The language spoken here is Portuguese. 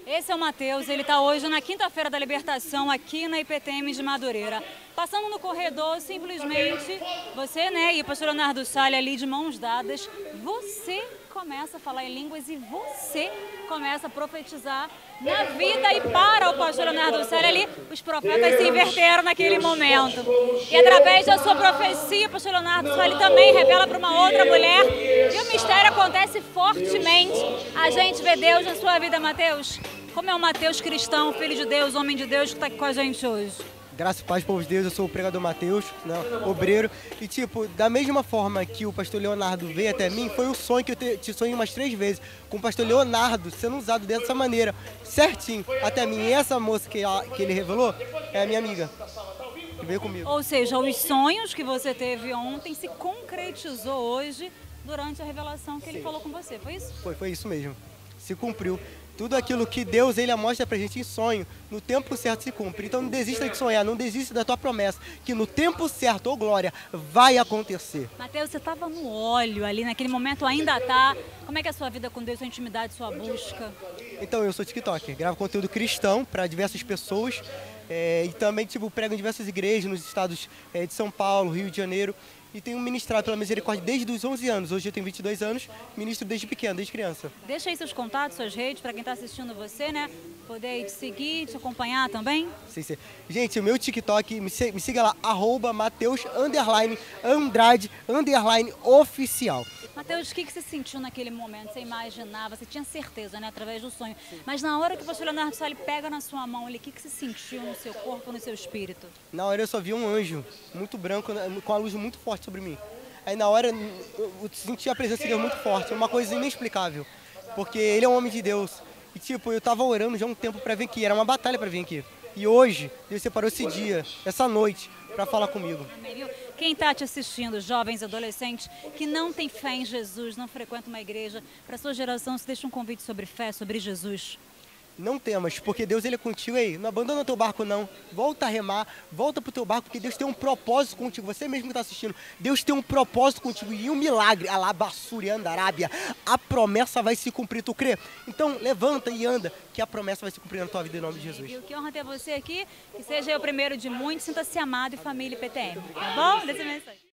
Esse é o Matheus, ele está hoje na quinta-feira da libertação aqui na IPTM de Madureira. Passando no corredor, simplesmente, você, né, e o pastor Leonardo Salles ali de mãos dadas, você começa a falar em línguas e você começa a profetizar na vida e para o pastor Leonardo Salles ali, os profetas se inverteram naquele momento. E através da sua profecia, o pastor Leonardo Salles também revela para uma outra mulher e o mistério acontece fortemente. A gente vê Deus na sua vida, Matheus. Como é o Matheus cristão, filho de Deus, homem de Deus, que está aqui com a gente hoje? Graças e paz, povo de Deus, eu sou o pregador Matheus, né, obreiro. E tipo, da mesma forma que o pastor Leonardo veio até mim, foi o sonho que eu te sonhei umas 3 vezes, com o pastor Leonardo sendo usado dessa maneira, certinho, até mim. E essa moça que ele revelou é a minha amiga, que veio comigo. Ou seja, os sonhos que você teve ontem se concretizou hoje durante a revelação que ele falou com você, foi isso? Foi isso mesmo, se cumpriu. Tudo aquilo que Deus ele mostra pra gente em sonho, no tempo certo se cumpre. Então não desista de sonhar, não desista da tua promessa, que no tempo certo, ô glória, vai acontecer. Matheus, você estava no óleo ali, naquele momento ainda tá. Como é que é a sua vida com Deus, sua intimidade, sua busca? Então eu sou TikToker, gravo conteúdo cristão para diversas pessoas e também tipo, prego em diversas igrejas nos estados de São Paulo, Rio de Janeiro. E tenho ministrado pela misericórdia desde os 11 anos. Hoje eu tenho 22 anos, ministro desde pequeno, desde criança. Deixa aí seus contatos, suas redes, para quem está assistindo você, né? Poder te seguir, te acompanhar também. Sim. Gente, o meu TikTok, me siga lá, @Mateus_Andrade_oficial. Matheus, o que você sentiu naquele momento? Você imaginava, você tinha certeza, né? Através do sonho. Mas na hora que o pastor Leonardo Salles pega na sua mão, o que você sentiu no seu corpo, no seu espírito? Na hora eu só vi um anjo, muito branco, com a luz muito forte sobre mim. Aí na hora eu senti a presença de Deus muito forte, uma coisa inexplicável. Porque ele é um homem de Deus. E tipo, eu tava orando já há um tempo para vir aqui, era uma batalha para vir aqui. E hoje, Deus separou esse dia, essa noite, para falar comigo. Amém. Quem está te assistindo, jovens, adolescentes, que não tem fé em Jesus, não frequenta uma igreja, para a sua geração, se deixa um convite sobre fé, sobre Jesus. Não temas, porque Deus ele é contigo aí. Não abandona o teu barco não. Volta a remar, volta pro teu barco, porque Deus tem um propósito contigo. Você mesmo que está assistindo, Deus tem um propósito contigo e um milagre, alabassuri andarábia. A promessa vai se cumprir, tu crê? Então levanta e anda, que a promessa vai se cumprir na tua vida em nome de Jesus. E que honra ter você aqui, que seja o primeiro de muitos, sinta-se amado e família IPTM, tá bom? Desse mensagem.